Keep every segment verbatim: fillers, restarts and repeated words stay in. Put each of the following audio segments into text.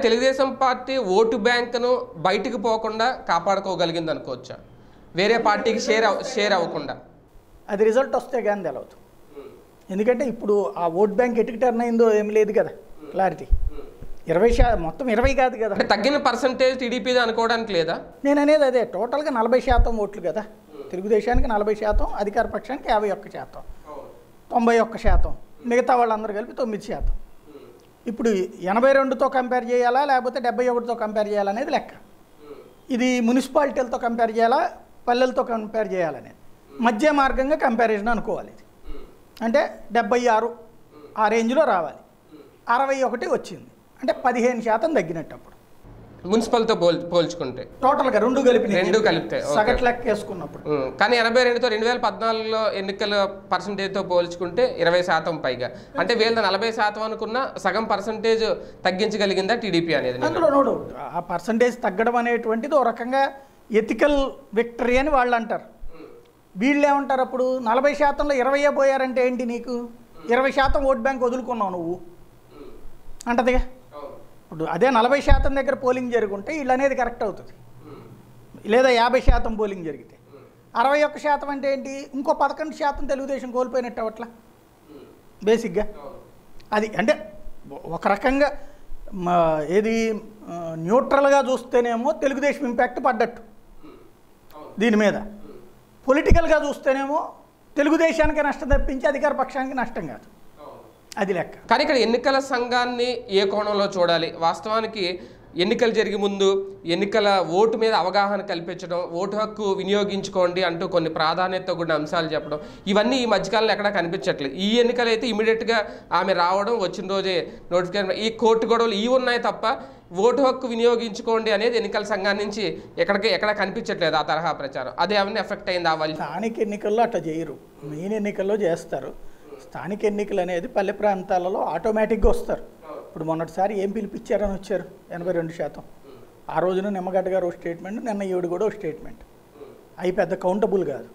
Telugu Desam party vote బ్యాంకును బయటికి పోకుండా కాపాడుకోగలిగింది అనుకోవచ్చా? వేరే పార్టీకి షేర్ షేర్ అవ్వకుండా. అది రిజల్ట్ వస్తే కానీ తెలవదు. ఎందుకంటే ఇప్పుడు ఆ ఓట్ బ్యాంక్ ఎటుకు టర్న్ అయిందో ఏం లేదు కదా క్లారిటీ. ఇరవై శాతం మొత్తం ఇరవై కాదు కదా, తగ్గిన పర్సంటేజ్ టీడీపీది అనుకోవడానికి లేదా? నేను అనేది అదే, టోటల్గా నలభై శాతం ఓట్లు కదా తెలుగుదేశానికి, నలభై శాతం అధికార పక్షానికి యాభై ఒక్క శాతం, తొంభై ఒక్క శాతం, మిగతా వాళ్ళందరూ కలిపి తొమ్మిది శాతం. ఇప్పుడు ఎనభై రెండుతో కంపేర్ చేయాలా లేకపోతే డెబ్బై ఒకటితో కంపేర్ చేయాలనేది లెక్క. ఇది మున్సిపాలిటీలతో కంపేర్ చేయాలా పల్లెలతో కంపేర్ చేయాలనేది మధ్య మార్గంగా కంపారిజన్ అనుకోవాలి. ఇది అంటే డెబ్బై ఆరు ఆ రేంజ్లో రావాలి, అరవై ఒకటి వచ్చింది అంటే పదిహేను శాతం తగ్గినట్టు. అప్పుడు మున్సిపల్తో పోల్ పోల్చుకుంటే టోటల్గా రెండు కలిపి రెండు కలిపితే సగటు లెక్క వేసుకున్నప్పుడు. కానీ ఎనభై రెండుతో రెండు వేల పద్నాలుగులో ఎన్నికల పర్సంటేజ్తో పోల్చుకుంటే ఇరవై శాతం పైగా, అంటే వీళ్ళ నలభై శాతం అనుకున్న సగం పర్సంటేజ్ తగ్గించగలిగిందా టీడీపీ అనేది? అందులో నో డౌట్ ఆ పర్సంటేజ్ తగ్గడం అనేటువంటిది ఓ రకంగా ఎథికల్ విక్టరీ అని వాళ్ళు అంటారు. వీళ్ళు ఏమంటారు అప్పుడు నలభై శాతంలో ఇరవై పోయారంటే ఏంటి, నీకు ఇరవై శాతం ఓట్ బ్యాంక్ వదులుకున్నావు నువ్వు అంటదిగా. ఇప్పుడు అదే నలభై శాతం దగ్గర పోలింగ్ జరుగుంటే వీళ్ళు అనేది కరెక్ట్ అవుతుంది, లేదా యాభై శాతం పోలింగ్ జరిగితే. అరవై ఒక్క శాతం అంటే ఏంటి, ఇంకో పదకొండు శాతం తెలుగుదేశం కోల్పోయినట్టు అవట్లా బేసిక్గా. అది అంటే ఒక రకంగా ఏది న్యూట్రల్గా చూస్తేనేమో తెలుగుదేశం ఇంపాక్ట్ పడ్డట్టు దీని మీద, పొలిటికల్గా చూస్తేనేమో తెలుగుదేశానికి నష్టం తప్పించి అధికార పక్షానికి నష్టం కాదు, అది లెక్క. కానీ ఇక్కడ ఎన్నికల సంఘాన్ని ఏ కోణంలో చూడాలి? వాస్తవానికి ఎన్నికలు జరిగే ముందు ఎన్నికల ఓటు మీద అవగాహన కల్పించడం, ఓటు హక్కు వినియోగించుకోండి అంటూ కొన్ని ప్రాధాన్యత కూడిన అంశాలు చెప్పడం, ఇవన్నీ ఈ మధ్యకాలంలో ఎక్కడా కనిపించట్లేదు. ఈ ఎన్నికలు అయితే ఇమీడియట్గా ఆమె రావడం, వచ్చిన రోజే నోటిఫికేషన్, ఈ కోర్టు గొడవలు ఇవి ఉన్నాయి తప్ప ఓటు హక్కు వినియోగించుకోండి అనేది ఎన్నికల సంఘం నుంచి ఎక్కడికి ఎక్కడ కనిపించట్లేదు ఆ తరహా ప్రచారం. అదే ఏమైనా ఎఫెక్ట్ అయింది? అవ్వాలి స్థానిక ఎన్నికల్లో అట్లా చేయరు, మెయిన్ ఎన్నికల్లో చేస్తారు. స్థానిక ఎన్నికలు అనేది పల్లె ప్రాంతాలలో ఆటోమేటిక్గా వస్తారు. ఇప్పుడు మొన్నటిసారి ఏం పిలిపించారని వచ్చారు ఎనభై రెండు శాతం. ఆ రోజున నిమ్మగడ్డ గారు ఒక స్టేట్మెంట్, నిన్న ఈవిడ కూడా ఒక స్టేట్మెంట్. అవి పెద్ద కౌంటబుల్ కాదు.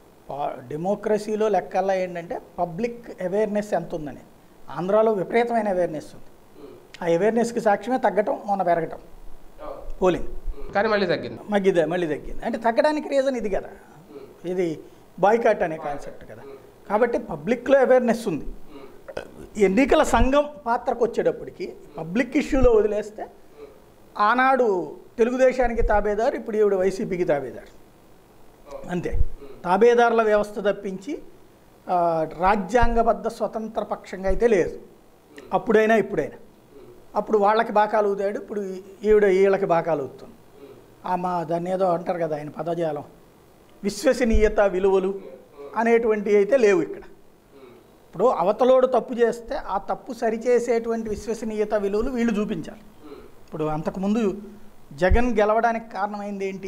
డెమోక్రసీలో లెక్కల్లా ఏంటంటే పబ్లిక్ అవేర్నెస్ ఎంత ఉందని. ఆంధ్రాలో విపరీతమైన అవేర్నెస్ ఉంది. ఆ అవేర్నెస్కి సాక్ష్యమే తగ్గటం, మొన్న పెరగటం పోలింగ్. కానీ మళ్ళీ తగ్గింది, మగ్గిదే మళ్ళీ తగ్గింది. అంటే తగ్గడానికి రీజన్ ఇది కదా, ఇది బాయ్కాట్ అనే కాన్సెప్ట్ కదా. కాబట్టి పబ్లిక్లో అవేర్నెస్ ఉంది. ఎన్నికల సంఘం పాత్రకు వచ్చేటప్పటికి పబ్లిక్ ఇష్యూలో వదిలేస్తే ఆనాడు తెలుగుదేశానికి తాబేదారు, ఇప్పుడు ఈవిడ వైసీపీకి తాబేదారు, అంతే. తాబేదారుల వ్యవస్థ తప్పించి రాజ్యాంగబద్ధ స్వతంత్ర పక్షంగా అయితే లేదు, అప్పుడైనా ఇప్పుడైనా. అప్పుడు వాళ్ళకి బాకాలు ఊదాడు, ఇప్పుడు ఈవిడ వీళ్ళకి బాకాలు ఊదుతుంది. ఆ మా దాన్ని ఏదో అంటారు కదా ఆయన పదజాలం, విశ్వసనీయత విలువలు అనేటువంటివి అయితే లేవు ఇక్కడ. ఇప్పుడు అవతలోడు తప్పు చేస్తే ఆ తప్పు సరిచేసేటువంటి విశ్వసనీయత విలువలు వీళ్ళు చూపించాలి. ఇప్పుడు అంతకుముందు జగన్ గెలవడానికి కారణమైంది ఏంటి,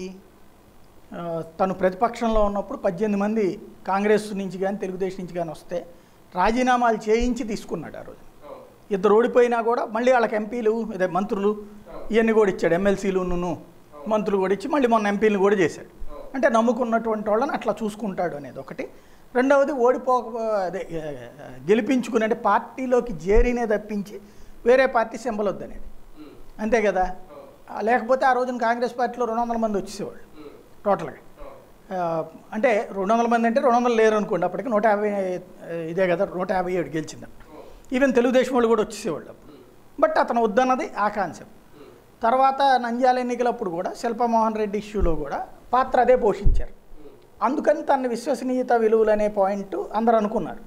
తను ప్రతిపక్షంలో ఉన్నప్పుడు పద్దెనిమిది మంది కాంగ్రెస్ నుంచి కానీ తెలుగుదేశం నుంచి కానీ వస్తే రాజీనామాలు చేయించి తీసుకున్నాడు. ఆ రోజు ఇద్దరు ఓడిపోయినా కూడా మళ్ళీ వాళ్ళకి ఎంపీలు ఇదే మంత్రులు ఇవన్నీ కూడా ఇచ్చాడు, ఎమ్మెల్సీలు మంత్రులు కూడా ఇచ్చి మళ్ళీ మొన్న ఎంపీలను కూడా చేశాడు. అంటే నమ్ముకున్నటువంటి వాళ్ళని అట్లా చూసుకుంటాడు అనేది ఒకటి. రెండవది ఓడిపోక అదే గెలిపించుకుని అంటే పార్టీలోకి చేరినే తప్పించి వేరే పార్టీ సింబల్ వద్దనేది, అంతే కదా. లేకపోతే ఆ రోజున కాంగ్రెస్ పార్టీలో రెండు వందల మంది వచ్చేసేవాళ్ళు టోటల్గా. అంటే రెండు వందల మంది అంటే రెండు వందలు లేరు అనుకోండి, అప్పటికి నూట యాభై ఇదే కదా, నూట యాభై ఏడు గెలిచింది. ఈవెన్ తెలుగుదేశం వాళ్ళు కూడా వచ్చేసేవాళ్ళు అప్పుడు. బట్ అతను వద్దన్నది ఆ కాన్సెప్ట్. తర్వాత నంద్యాల ఎన్నికలప్పుడు కూడా శిల్పమోహన్ రెడ్డి ఇష్యూలో కూడా పాత్ర అదే పోషించారు. అందుకని తన విశ్వసనీయత విలువలు అనే పాయింట్ అందరూ అనుకున్నారు.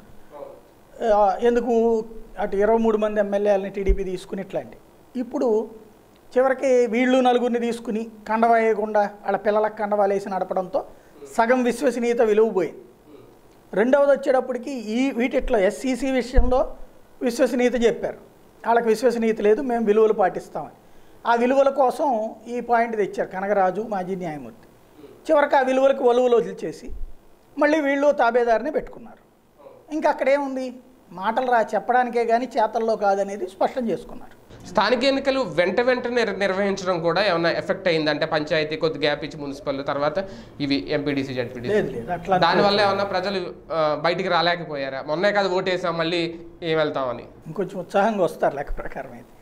ఎందుకు అటు ఇరవై మూడు మంది ఎమ్మెల్యేలని టీడీపీ తీసుకుని ఇట్లాంటి. ఇప్పుడు చివరికి వీళ్ళు నలుగురిని తీసుకుని కండవా వేయకుండా వాళ్ళ పిల్లలకు కండవాలు వేసి నడపడంతో సగం విశ్వసనీయత విలువ పోయింది. రెండవది వచ్చేటప్పటికి ఈ వీటిట్లో ఎస్సీసీ విషయంలో విశ్వసనీయత చెప్పారు, వాళ్ళకి విశ్వసనీయత లేదు, మేము విలువలు పాటిస్తామని. ఆ విలువల కోసం ఈ పాయింట్ తెచ్చారు కనగరాజు మాజీ న్యాయమూర్తి. చివరికి ఆ విలువలకు వలువలు వదిలిచేసి మళ్ళీ వీళ్ళు తాబేదారిని పెట్టుకున్నారు. ఇంకా అక్కడేముంది, మాటలు రా చెప్పడానికే కానీ చేతల్లో కాదనేది స్పష్టం చేసుకున్నారు. స్థానిక ఎన్నికలు వెంట వెంటనే నిర్వహించడం కూడా ఏమైనా ఎఫెక్ట్ అయిందంటే పంచాయతీ కొద్ది గ్యాప్ ఇచ్చి మున్సిపల్ తర్వాత ఇవి ఎంపీడీసీ జడ్పీడీసీ దానివల్ల ఏమన్నా ప్రజలు బయటికి రాలేకపోయారా? మొన్నే కాదు ఓటేసాం మళ్ళీ ఏం వెళ్తామని ఇంకొంచెం ఉత్సాహంగా వస్తారు లెక్క ప్రకారం అయితే.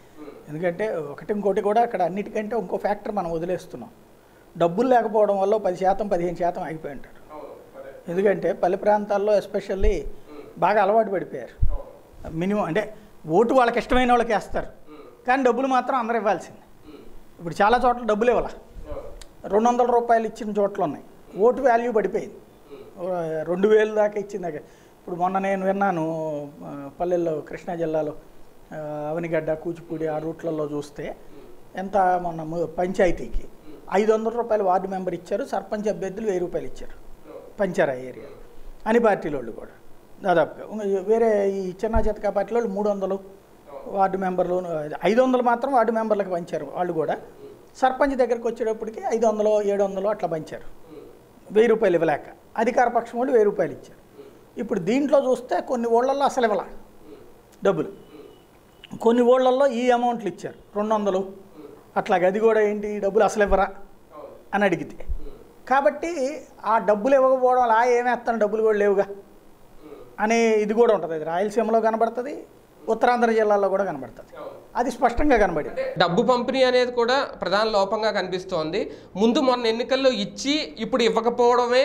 ఎందుకంటే ఒకటి ఇంకోటి కూడా అక్కడ అన్నిటికంటే ఇంకో ఫ్యాక్టర్ మనం వదిలేస్తున్నాం. డబ్బులు లేకపోవడం వల్ల పది శాతం పదిహేను శాతం ఆగిపోయి ఉంటారు. ఎందుకంటే పల్లె ప్రాంతాల్లో ఎస్పెషల్లీ బాగా అలవాటు పడిపోయారు. మినిమం అంటే ఓటు వాళ్ళకి ఇష్టమైన వాళ్ళకి వేస్తారు, కానీ డబ్బులు మాత్రం అందరూ ఇవ్వాల్సింది. ఇప్పుడు చాలా చోట్ల డబ్బులు ఇవ్వాలి, రెండు వందల రూపాయలు ఇచ్చిన చోట్ల ఉన్నాయి. ఓటు వాల్యూ పడిపోయింది, రెండు వేలు దాకా ఇచ్చింది. ఇప్పుడు మొన్న నేను విన్నాను పల్లెల్లో కృష్ణా జిల్లాలో అవనిగడ్డ కూచిపూడి ఆ రూట్లలో చూస్తే ఎంత మొన్న పంచాయతీకి ఐదు వందల రూపాయలు వార్డు మెంబర్ ఇచ్చారు, సర్పంచ్ అభ్యర్థులు వెయ్యి రూపాయలు ఇచ్చారు పంచారా ఏరియా అని పార్టీల వాళ్ళు కూడా దాదాపుగా. వేరే ఈ చిన్న చితకా పార్టీల వాళ్ళు మూడు వందలు వార్డు మెంబర్లు, ఐదు వందలు మాత్రం వార్డు మెంబర్లకు పంచారు వాళ్ళు కూడా. సర్పంచ్ దగ్గరికి వచ్చేటప్పటికి ఐదు వందలు ఏడు వందలు అట్లా పంచారు, వెయ్యి రూపాయలు ఇవ్వలేక. అధికార పక్షం వాళ్ళు వెయ్యి రూపాయలు ఇచ్చారు. ఇప్పుడు దీంట్లో చూస్తే కొన్ని ఊళ్ళల్లో అసలు ఇవ్వాల డబ్బులు, కొన్ని ఊళ్ళల్లో ఈ అమౌంట్లు ఇచ్చారు రెండు వందలు అట్లాగే. అది కూడా ఏంటి డబ్బులు అసలు ఇవ్వరా అని అడిగితే. కాబట్టి ఆ డబ్బులు ఇవ్వకపోవడం అలా ఏమేస్తాను డబ్బులు కూడా లేవుగా అనే ఇది కూడా ఉంటుంది. అది రాయలసీమలో కనబడుతుంది, ఉత్తరాంధ్ర జిల్లాలో కూడా కనబడుతుంది. అది స్పష్టంగా కనబడింది. డబ్బు పంపిణీ అనేది కూడా ప్రధాన లోపంగా కనిపిస్తోంది. ముందు మొన్న ఎన్నికల్లో ఇచ్చి ఇప్పుడు ఇవ్వకపోవడమే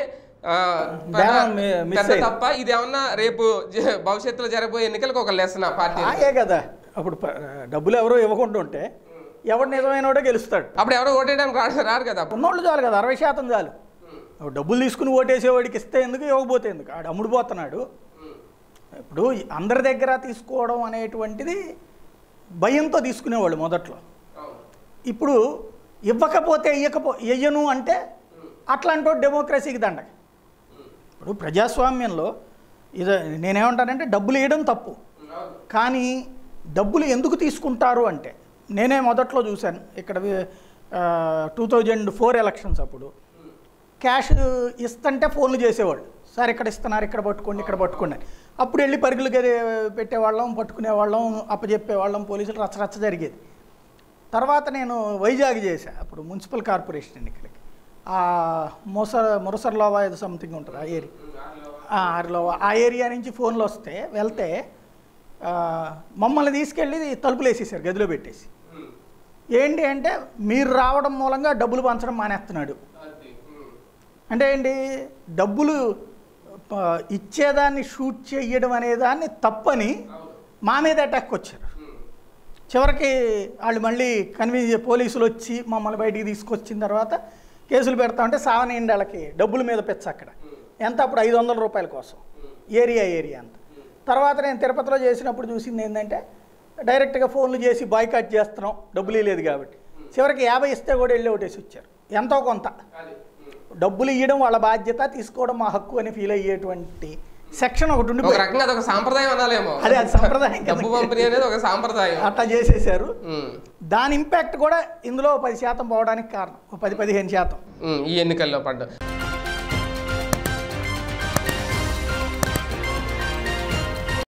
తప్ప ఇదేమన్నా రేపు భవిష్యత్తులో జరగబోయే ఎన్నికలకు ఒక లెసన్ పార్టీ అదే కదా. అప్పుడు డబ్బులు ఎవరో ఇవ్వకుండా ఉంటే ఎవరు నిజమైన వాడే గెలుస్తాడు. అప్పుడు ఎవరో ఓటేయడానికి రారు కదా. ఉన్నోళ్ళు చాలు కదా, అరవై శాతం చాలు. డబ్బులు తీసుకుని ఓటేసేవాడికి ఇస్తే ఎందుకు, ఇవ్వకపోతే ఎందుకు? ఆడు అమ్ముడుపోతున్నాడు. ఇప్పుడు అందరి దగ్గర తీసుకోవడం అనేటువంటిది భయంతో తీసుకునేవాళ్ళు మొదట్లో. ఇప్పుడు ఇవ్వకపోతే ఇవ్వకపో ఇయ్యను అంటే అట్లాంటి డెమోక్రసీకి దండగ. ఇప్పుడు ప్రజాస్వామ్యంలో ఇది నేనేమంటానంటే డబ్బులు ఇవ్వడం తప్పు, కానీ డబ్బులు ఎందుకు తీసుకుంటారు అంటే నేనే మొదట్లో చూశాను. ఇక్కడ టూ థౌజండ్ ఫోర్ ఎలక్షన్స్ అప్పుడు క్యాష్ ఇస్తుంటే ఫోన్లు చేసేవాళ్ళు, సార్ ఇక్కడ ఇస్తున్నారు ఇక్కడ పట్టుకోండి ఇక్కడ పట్టుకోండి అని. అప్పుడు వెళ్ళి పరుగులు పెట్టేవాళ్ళం, పట్టుకునేవాళ్ళం, అప్పచెప్పేవాళ్ళం, పోలీసులు రచ్చరచ్చ జరిగేది. తర్వాత నేను వైజాగ్ చేశా అప్పుడు మున్సిపల్ కార్పొరేషన్ ఎన్నికలకి. ఆ మొస మురసర్లోవా ఏదో సంథింగ్ ఉంటుంది ఆ ఏరియా, ఆరులోవా ఆ ఏరియా నుంచి ఫోన్లు వస్తే వెళ్తే మమ్మల్ని తీసుకెళ్ళి తలుపులు వేసేసారు, గదిలో పెట్టేసి. ఏంటి అంటే మీరు రావడం మూలంగా డబ్బులు పంచడం మానేస్తున్నాడు అంటే ఏంటి, డబ్బులు ఇచ్చేదాన్ని షూట్ చేయడం అనేదాన్ని తప్పని మా మీద అటాక్ వచ్చారు. చివరికి వాళ్ళు మళ్ళీ కన్విన్స్ పోలీసులు వచ్చి మమ్మల్ని బయటికి తీసుకొచ్చిన తర్వాత కేసులు పెడతా ఉంటే సావనీయండి వాళ్ళకి డబ్బుల మీద పెచ్చ. అక్కడ ఎంత అప్పుడు ఐదు వందల రూపాయల కోసం ఏరియా ఏరియా అంత. తర్వాత నేను తిరుపతిలో చేసినప్పుడు చూసింది ఏంటంటే డైరెక్ట్గా ఫోన్లు చేసి బాయ్కాట్ చేస్తున్నాం డబ్బులు లేదు కాబట్టి. చివరికి యాభై ఇస్తే కూడా వెళ్ళి ఒకటేసి వచ్చారు. ఎంతో కొంత డబ్బులు ఇవ్వడం వాళ్ళ బాధ్యత, తీసుకోవడం మా హక్కు అని ఫీల్ అయ్యేటువంటి సెక్షన్ ఒకటి ఉండి అదే అది సంప్రదాయం అట్లా చేసేసారు. దాని ఇంపాక్ట్ కూడా ఇందులో పది శాతం పోవడానికి కారణం, పది పదిహేను శాతం ఈ ఎన్నికల్లో పడ్డ.